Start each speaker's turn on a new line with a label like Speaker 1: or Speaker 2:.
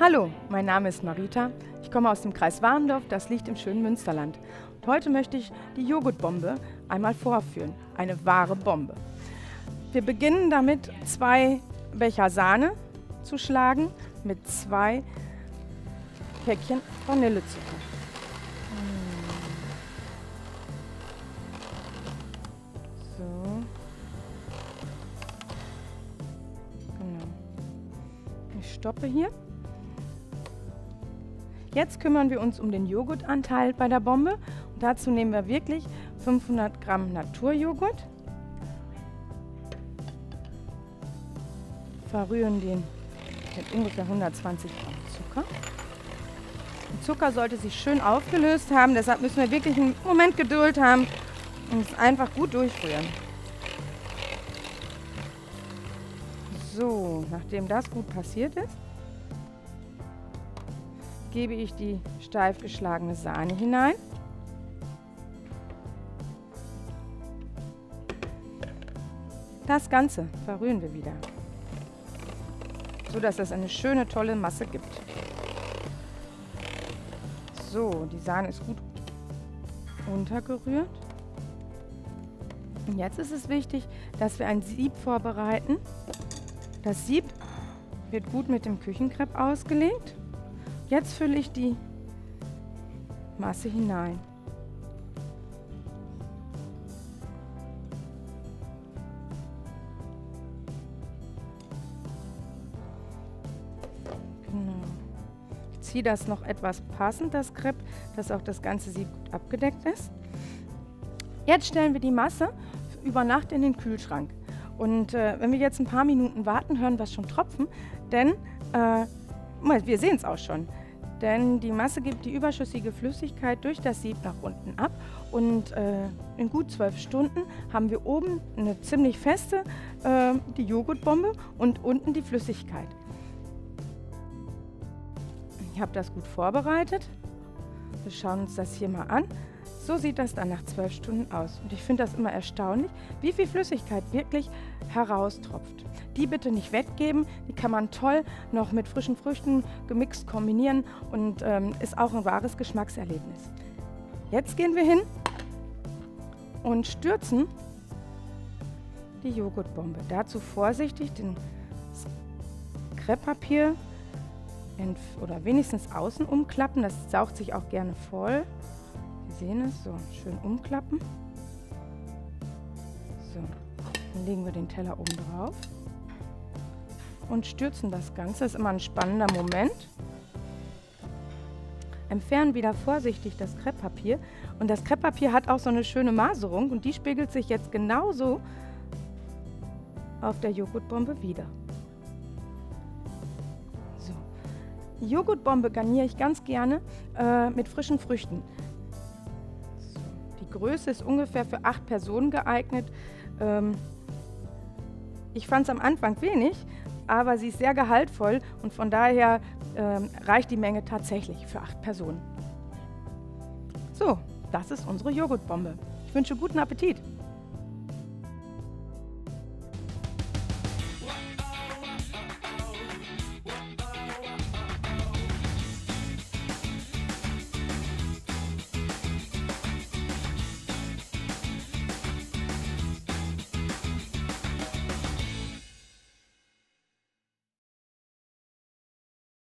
Speaker 1: Hallo, mein Name ist Marita. Ich komme aus dem Kreis Warendorf, das liegt im schönen Münsterland. Und heute möchte ich die Joghurtbombe einmal vorführen. Eine wahre Bombe. Wir beginnen damit, 2 Becher Sahne zu schlagen mit 2 Päckchen Vanillezucker. So. Genau. Ich stoppe hier. Jetzt kümmern wir uns um den Joghurtanteil bei der Bombe. Und dazu nehmen wir wirklich 500 Gramm Naturjoghurt. Verrühren den mit ungefähr 120 Gramm Zucker. Der Zucker sollte sich schön aufgelöst haben, deshalb müssen wir wirklich einen Moment Geduld haben und es einfach gut durchrühren. So, nachdem das gut passiert ist, gebe ich die steif geschlagene Sahne hinein. Das Ganze verrühren wir wieder, so dass es eine schöne, tolle Masse gibt. So, die Sahne ist gut untergerührt. Und jetzt ist es wichtig, dass wir ein Sieb vorbereiten. Das Sieb wird gut mit dem Küchenkrepp ausgelegt. Jetzt fülle ich die Masse hinein. Genau. Ich ziehe das noch etwas passend, das Crepe, dass auch das ganze Sieb gut abgedeckt ist. Jetzt stellen wir die Masse über Nacht in den Kühlschrank. Und wenn wir jetzt ein paar Minuten warten, hören wir es schon tropfen, denn wir sehen es auch schon, denn die Masse gibt die überschüssige Flüssigkeit durch das Sieb nach unten ab und in gut 12 Stunden haben wir oben eine ziemlich feste die Joghurtbombe und unten die Flüssigkeit. Ich habe das gut vorbereitet. Wir schauen uns das hier mal an. So sieht das dann nach 12 Stunden aus. Und ich finde das immer erstaunlich, wie viel Flüssigkeit wirklich heraustropft. Die bitte nicht weggeben, die kann man toll noch mit frischen Früchten gemixt kombinieren und ist auch ein wahres Geschmackserlebnis. Jetzt gehen wir hin und stürzen die Joghurtbombe. Dazu vorsichtig das Krepppapier oder wenigstens außen umklappen, das saugt sich auch gerne voll. Sie sehen es, so schön umklappen. So, dann legen wir den Teller oben drauf und stürzen das Ganze. Das ist immer ein spannender Moment. Entfernen wieder vorsichtig das Krepppapier. Und das Krepppapier hat auch so eine schöne Maserung und die spiegelt sich jetzt genauso auf der Joghurtbombe wieder. So. Die Joghurtbombe garniere ich ganz gerne mit frischen Früchten. Die Größe ist ungefähr für 8 Personen geeignet. Ich fand es am Anfang wenig, aber sie ist sehr gehaltvoll und von daher reicht die Menge tatsächlich für 8 Personen. So, das ist unsere Joghurtbombe. Ich wünsche guten Appetit!